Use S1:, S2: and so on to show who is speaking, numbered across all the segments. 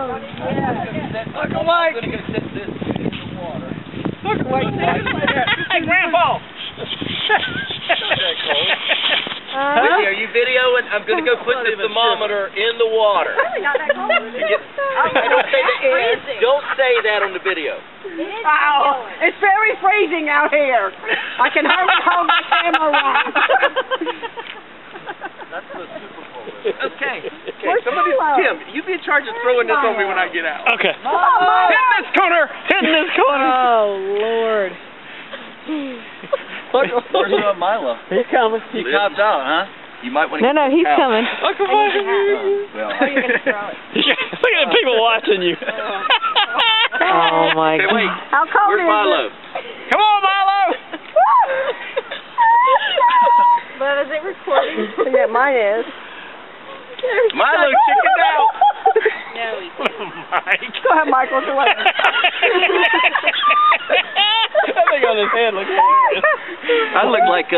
S1: Look alike. I'm going to go sit this in the water. Look alike. Hey, Grandpa.
S2: Are you videoing? I'm going to go put the thermometer in the water. Don't say that on the video.
S3: Ow! It's very freezing out here. I can hardly hold my camera right.
S1: That's the Super Bowl. Okay. Somebody, Tim, you be in charge of throwing this on me when I get out.
S4: Okay.
S3: Come on,
S4: Hit this corner. Hit this corner.
S5: Oh, Lord.
S1: Where's Milo?
S5: He's coming.
S1: He copped out, huh? You might want to.
S5: No, he's coming.
S4: Look at the people watching you.
S5: Oh, my
S2: Hey,
S5: God.
S2: wait.
S3: How cold
S2: Where's
S3: is
S2: Milo?
S3: it?
S4: Come on, Milo.
S3: But is it recording? Yeah, mine is.
S2: Milo, chickened out.
S3: No, he
S4: Mike.
S3: Go ahead, Michael. Go ahead.
S4: That thing on his head looks hilarious.
S2: I look like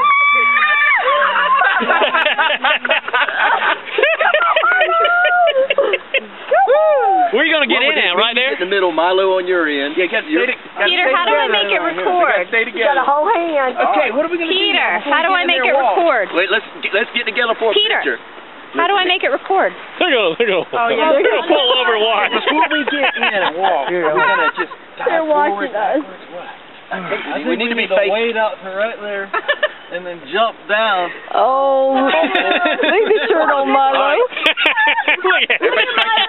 S4: Where are you going to get in at? Right there?
S2: In the middle, Milo on your end.
S1: Yeah, Peter,
S3: how do I make it record?
S1: Stay
S3: You
S1: together.
S3: got a whole hand.
S1: Okay, what are we going to do?
S5: Peter,
S1: now
S5: how do I make it record?
S2: Wait, let's get together for a
S5: Peter.
S2: picture.
S5: How do I make it record?
S4: They're going to pull over and watch.
S1: Before we get in and walk, we're going to just
S3: They're watching us.
S1: I think
S2: we need to be
S1: wade out to right there and then jump down.
S5: Oh, leave the shirt on, Milo.
S4: Look at it.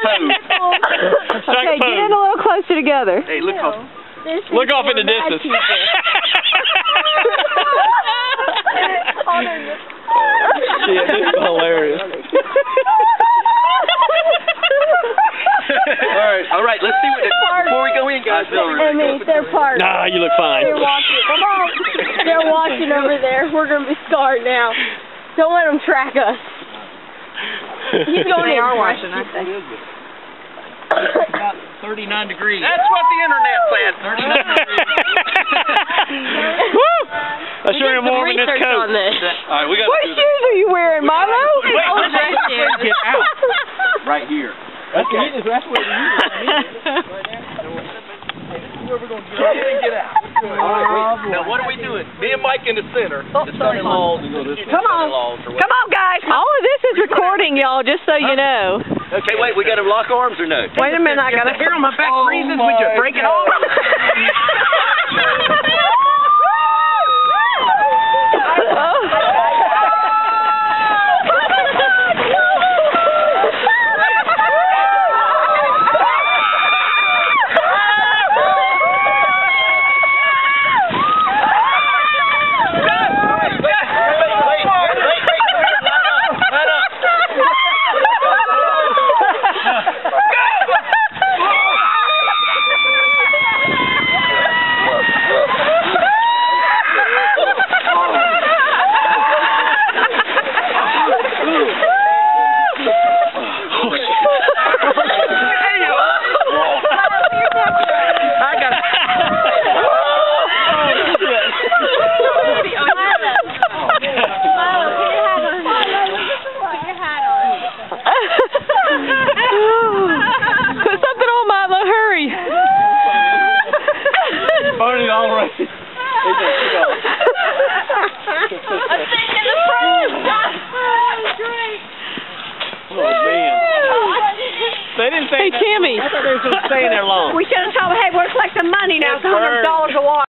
S5: Okay, get in a little closer together.
S2: Hey, look off.
S4: Look off in the distance. Shit, this is hilarious.
S2: All right, let's see what before we go in, guys.
S3: They're part.
S4: Nah, you look fine.
S3: They're watching. Come on. They're watching over there. We're going to be scarred now. Don't let them track us. He's going in. They are watching, I think.
S1: About 39 degrees.
S2: That's what the internet said.
S1: 39 degrees.
S4: Woo! I sure am warm in this coat.
S2: All right, we got.
S5: What shoes are you wearing, Milo?
S1: Get out. Right here. Okay. That's where you Where we're going to get out.
S2: Now, what are we doing? Me and Mike in the center. The son-in-laws and
S3: Come on. Come on, guys.
S5: All of this is recording, y'all, just so you know.
S2: Okay, wait. We got to lock arms or no?
S3: Wait a minute. I got to
S1: hair on my back freezes. Would you break it off?
S5: Hey, Timmy.
S4: I thought they were just staying there long.
S3: We should have told them, hey, we're collecting money now. It's $100 a watt.